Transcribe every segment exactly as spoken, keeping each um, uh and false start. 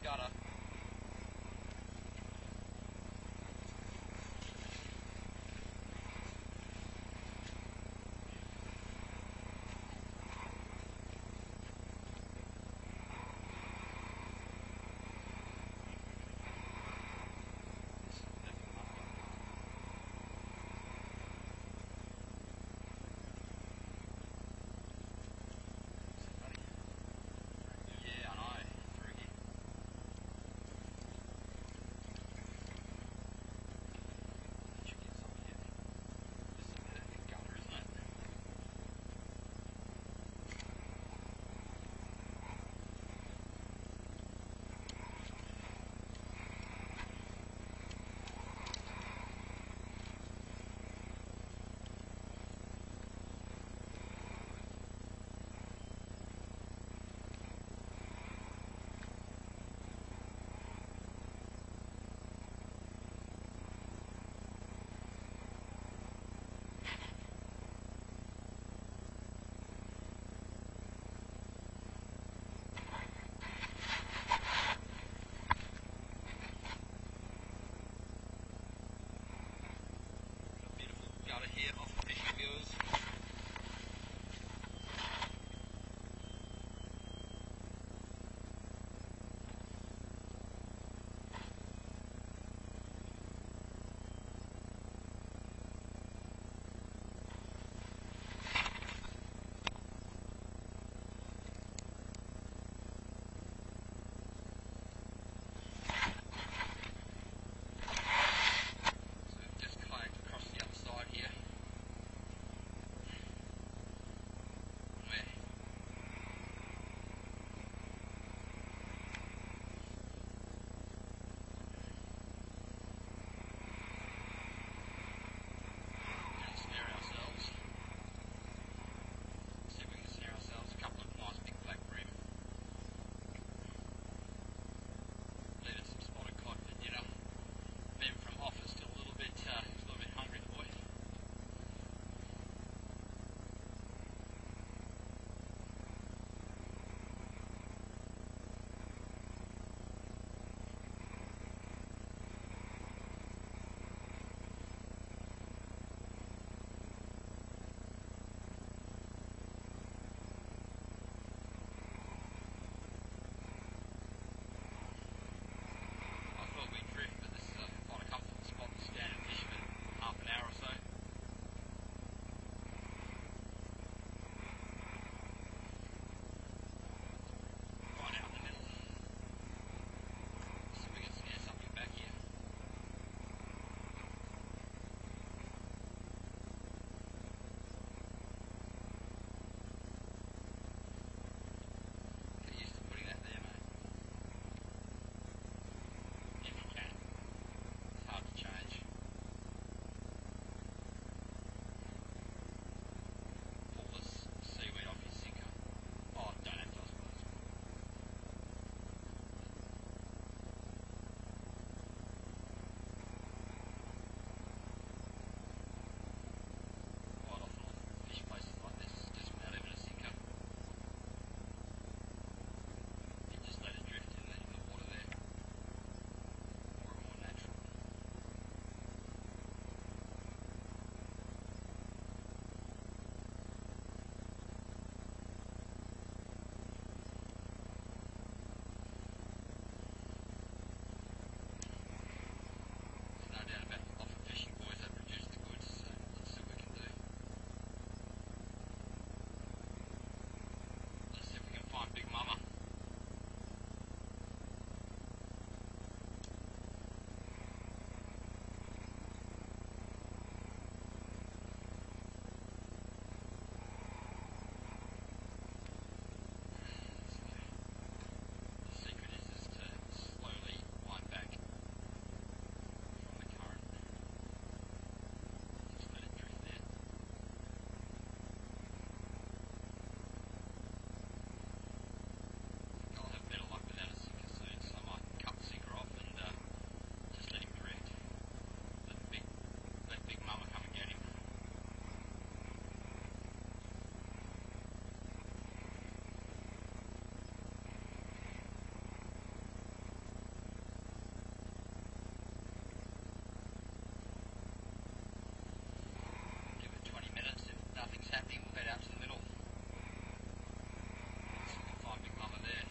gutter. Gutter here off the fishing viewers. what's happening. We'll head out to the middle. See if we can find Big Mama there.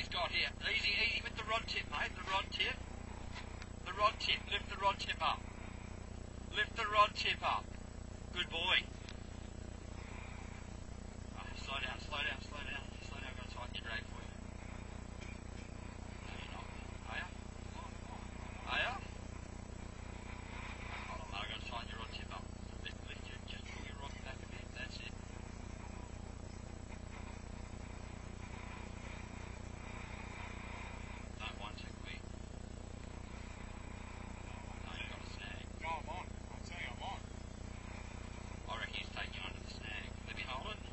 he's got here. Easy, easy with the rod tip, mate. The rod tip. The rod tip. Lift the rod tip up. Lift the rod tip up. Good boy. Oh, slow down, slow down, slow down. Slow down. I've got to tighten your drag for you. No, you're not. Are you? Are you? Hold on, mate. I've got to tighten your rod tip up. Lift, lift your, just pull your rod back a bit. That's it. Don't want too quick. No, you've got a snag. No, I'm on. I'm saying I'm on. I reckon he's taking you under the snag. Let me hold it.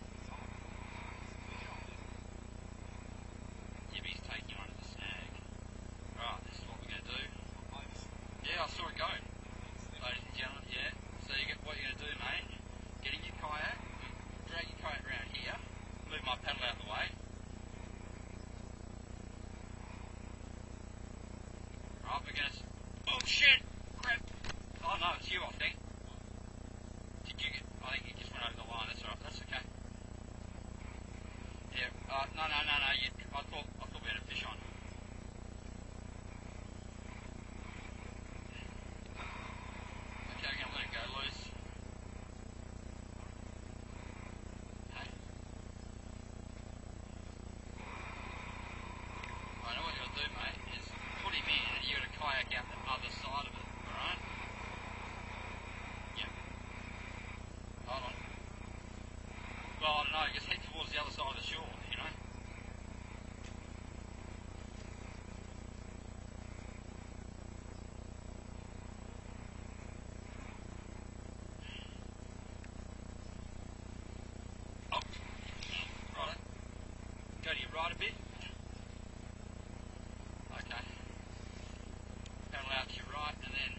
Yeah, but he's taking you under the snag. Right, this is what we're going to do. Yeah, I saw it go. Ladies and gentlemen, yeah. So you get what you're going to do, mate. Get in your kayak, drag your kayak around here, move my paddle out of the way. Right, we're going to... Oh, shit! Crap! Oh, no, it's you, I think. Did you get... I think you just went over the line. That's all right. That's okay. Yeah, uh, no, no, no, no. You, I thought I thought we had a fish on. Okay, I'm going to let it go loose. Okay. I know what you'll do, mate, is put him in and you've got to kayak out the other side of it, alright? Yep. Hold on. Well, I don't know, just head towards the other side of the shore, you know? Oh, right. Go to your right a bit. Okay. Paddle out to your right and then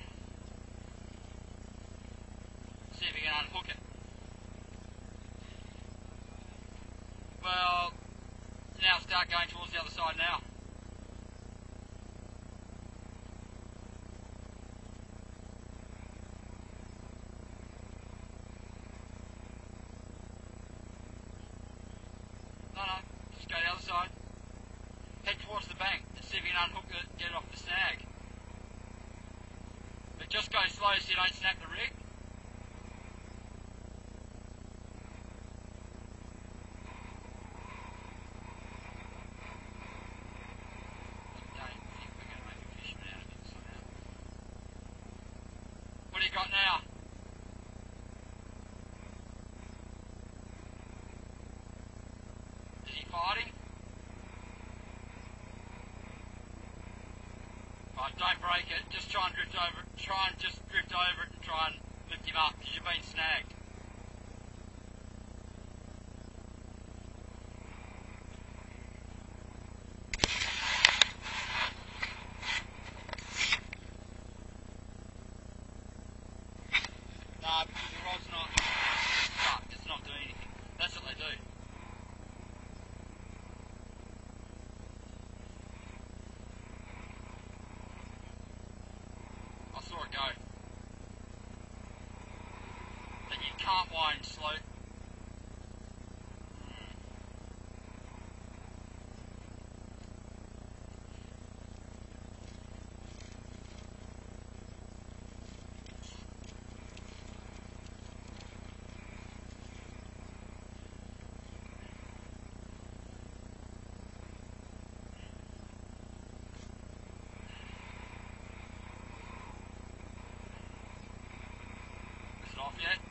see if you can unhook it. Well, now start going towards the other side now. No, no, just go to the other side. Head towards the bank and see if you can unhook it, get it off the snag. But just go slow so you don't snap the rig. I don't think we're going to make a fisherman out of him somehow. What do you got now? Is he fighting? Right, don't break it. Just try and drift over it. Try and just drift over it and try and lift him up because you've been snagged. Nah, because the rod's not stuck. It's not doing anything. That's what they do. I saw it go. And you can't wind slow. Is it off yet?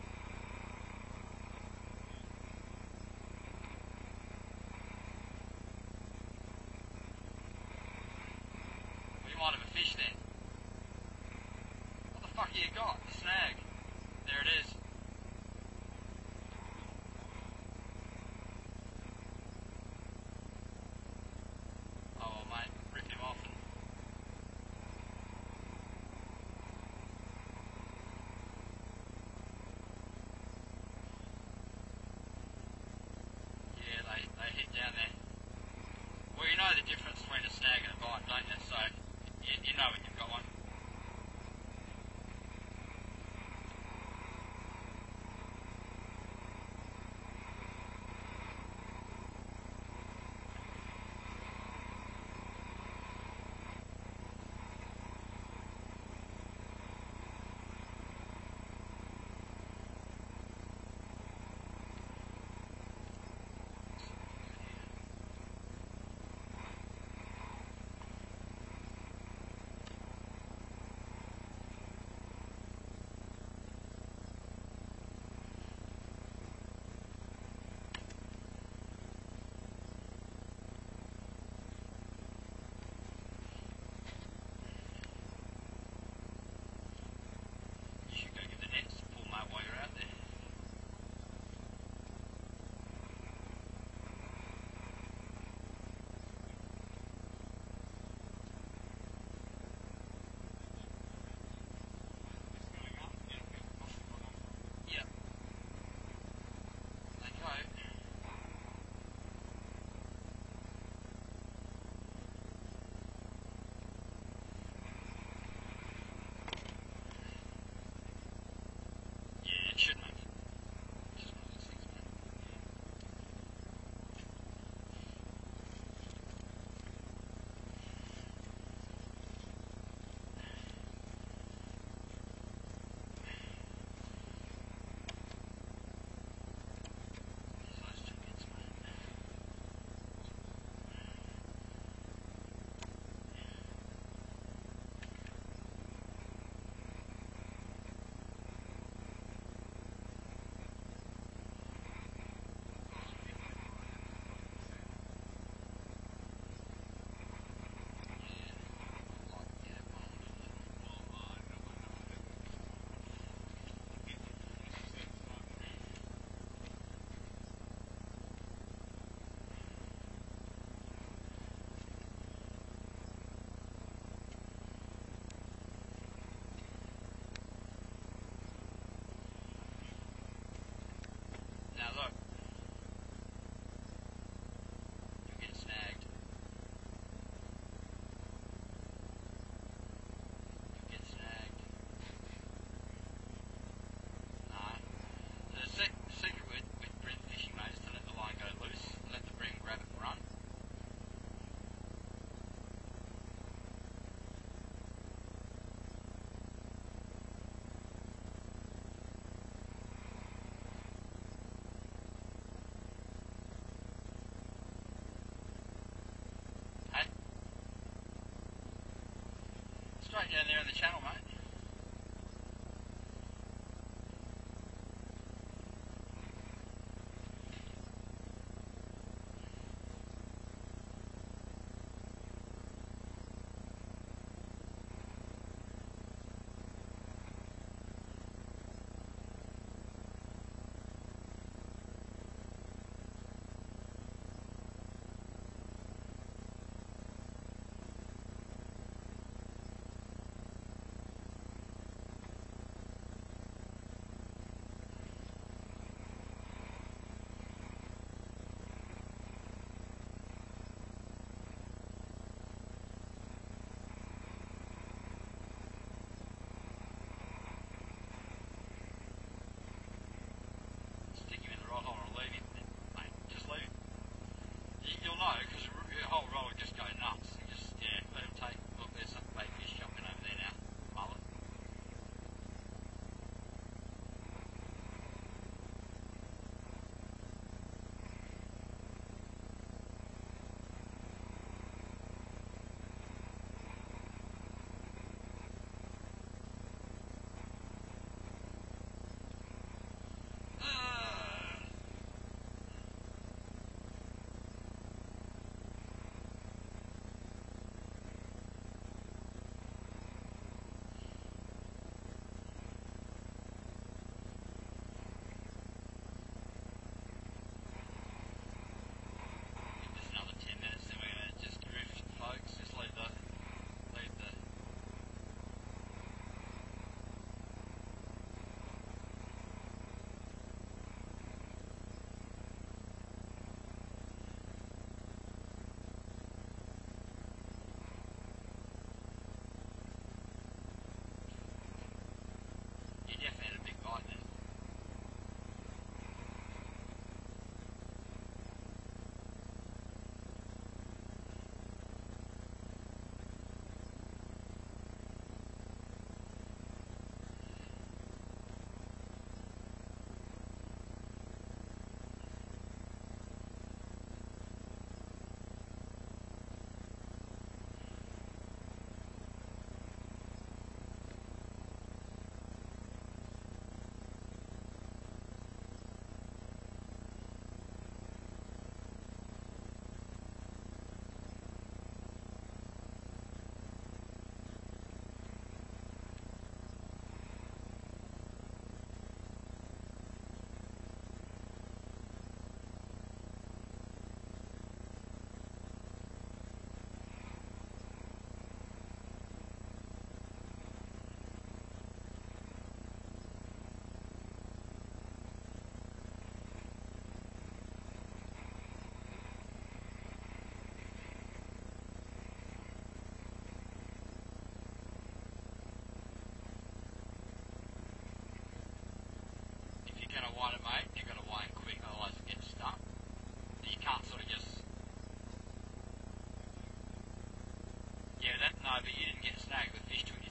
Well, you might have a fish then. What the fuck have you got? The snag. There it is. Oh, well, mate, rip him off and... Yeah, they, they hit down there. Well, you know the difference between a snag and a bite, don't you? So, you, you know when you've got one. Now look. You'll get snagged. You'll get snagged. No. The sec- secret with, with bream fishing, mate, is to let the line go loose, let the bream grab it and run. Hey? Straight down there in the channel, mate. Stick him in the right hole or leave him, mate. Just leave him. You, you'll know because your whole roll will just go nuts and just, yeah, let him take. Look, there's some bait fish jumping over there now. Mullet. Just another ten minutes, then we're going to just drift, folks. Just leave the, leave the. You definitely had a big bite then. If you're going to wind it, mate, you've got to wind quick, otherwise it gets stuck. You can't sort of just. Yeah, that no, but you didn't get snagged. The fish took